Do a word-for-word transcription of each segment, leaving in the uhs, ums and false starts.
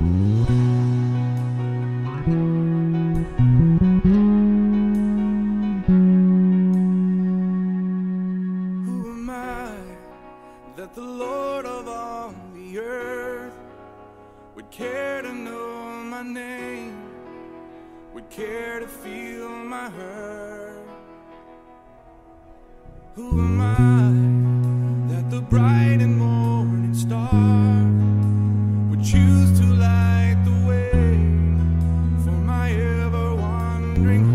That the Lord of all the earth would care to know my name, would care to feel my hurt. Who am I that the bright and morning star would choose to light the way for my ever-wandering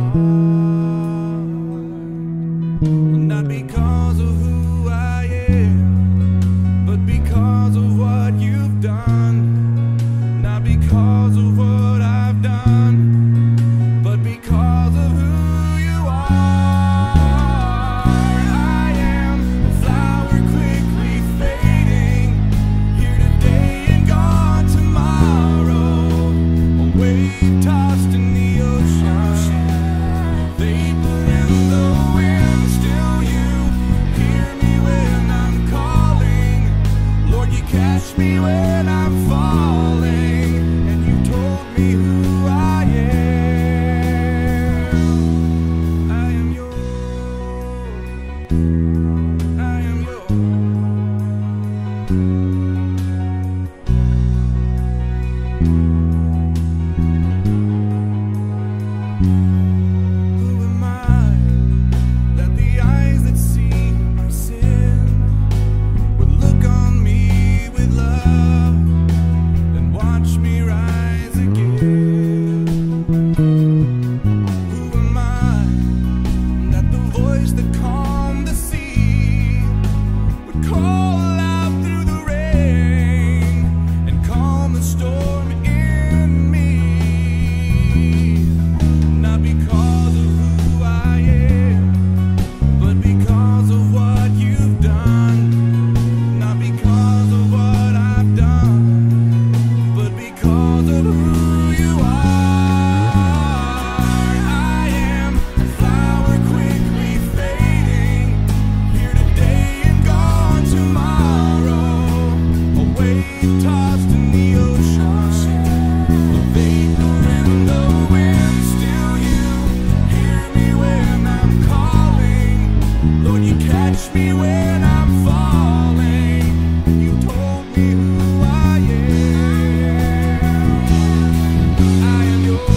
heart? Not because of who I am, but because of what you've done. Not because of what I've done, but because of who you are. I am a flower quickly fading, here today and gone tomorrow. A wave tossed in the ocean, vapor in the wind. Still you hear me when I'm calling. Lord, you catch me when I'm falling, and you told me who I am. I am yours. I am Who am I that the eyes that see my sin would look on me with love and watch me rise again? Who am I that the voice that calmed the sea would call out through the rain and calm the storm in me? Not because of who I am, but because of what you've done. Not because of what I've done, but because of who you are. I am a flower quickly fading, here today and gone tomorrow. A wave tossed in the ocean, a vapor in the wind. Still you hear me when I'm calling. Lord, you catch me when I'm falling, and you told me who I am. I am yours.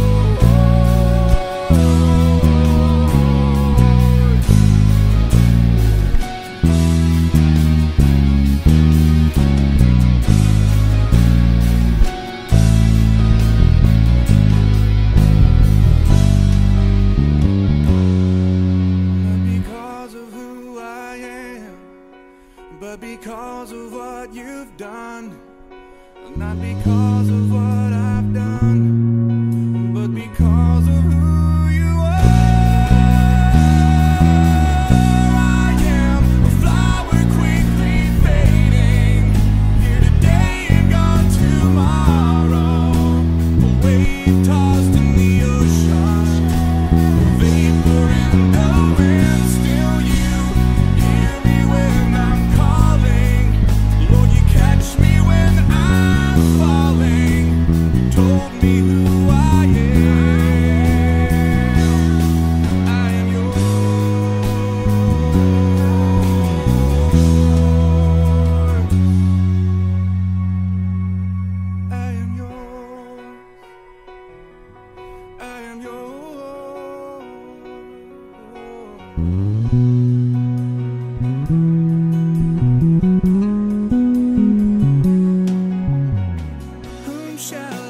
Not because of who I am, but because of what you've done. Not because of what I've done, but because of who you are. I am a flower quickly fading, here today and gone tomorrow. A wave tossed in the ocean, a vapor in the wind. Still you hear me when I'm calling. Lord, you catch me when I'm falling. You told me who I am. I am yours. I am yours. I am yours. Whom shall